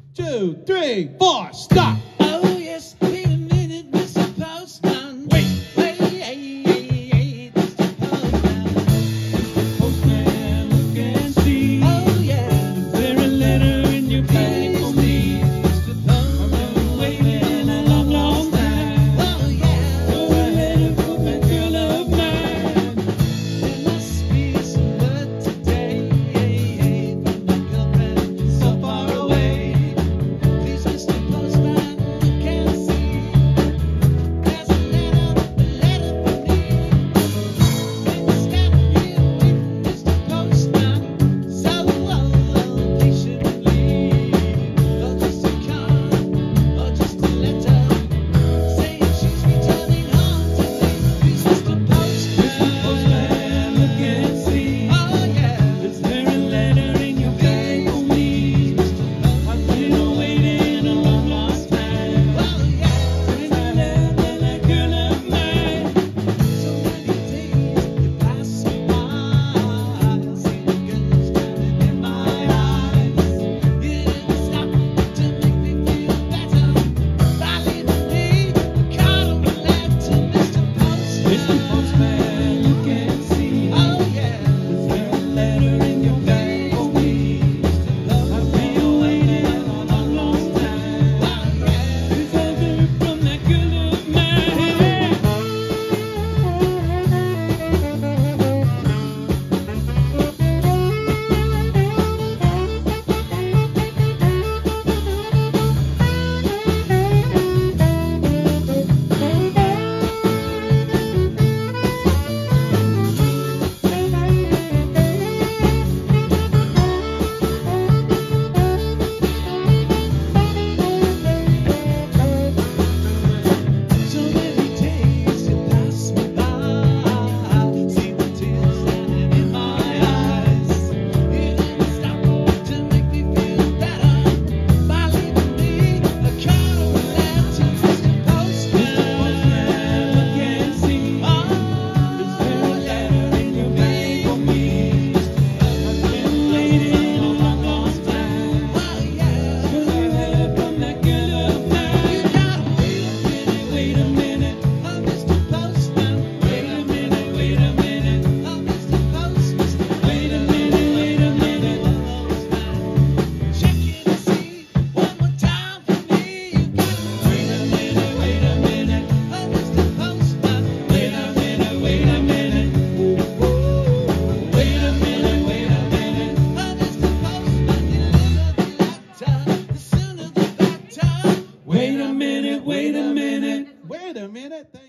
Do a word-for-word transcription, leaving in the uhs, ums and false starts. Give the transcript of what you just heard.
two, three, four, stop. Oh yes, wait a minute, Mister Postman. Wait, wait, Mister Postman. Mister Postman, look and see. Oh yeah, Is there a letter in your bag for me? Mister Postman. I've been waiting a long, long time. Oh yeah, Go ahead and put that girl of mine. there must be some word today from my girlfriend so far away. Please, Mister Postman, look and see. There's a letter, a letter for me. It's got here with Mister Postman. So patiently, or just a card, or just a letter saying she's returning home to me. Please, Mister Postman. Postman, look and see. Oh yeah. Is there a letter in your bag for me? I've been waiting a long, long time. Oh yeah. Is there a letter for that girl of mine? So many days you pass me by, see the girls standing in my eyes. You didn't stop to make me feel better by leaving me a card on the left to Mister Postman. Mister Postman, look and see. Oh yeah. Is there a letter in your bag for me? I've been waiting a long, long time. Oh yeah. Is there a letter from that girl of mine? So many days you pass me by, see the tears standing in my eyes. You didn't stop to make me feel better by leaving me a card on the left to Mister Postman. Look and see. Oh, Is there a letter in your bag for me? I've been waiting a long, long time. oh yeah. Is there a letter from that girl of mine? You gotta wait a minute, Wait a minute. oh Mister Postman. Wait a minute. Wait a minute. Oh Mister Postman. Wait a minute. Wait a minute. Check it and see one more time for me. You gotta Wait a minute. Wait a minute. oh Mister Postman. Wait a minute. Wait a minute. Wait a minute. Wait a minute. Oh, Mister Postman, deliver the letter. The sooner the better. Wait a minute. Wait a minute. Wait a minute. Thank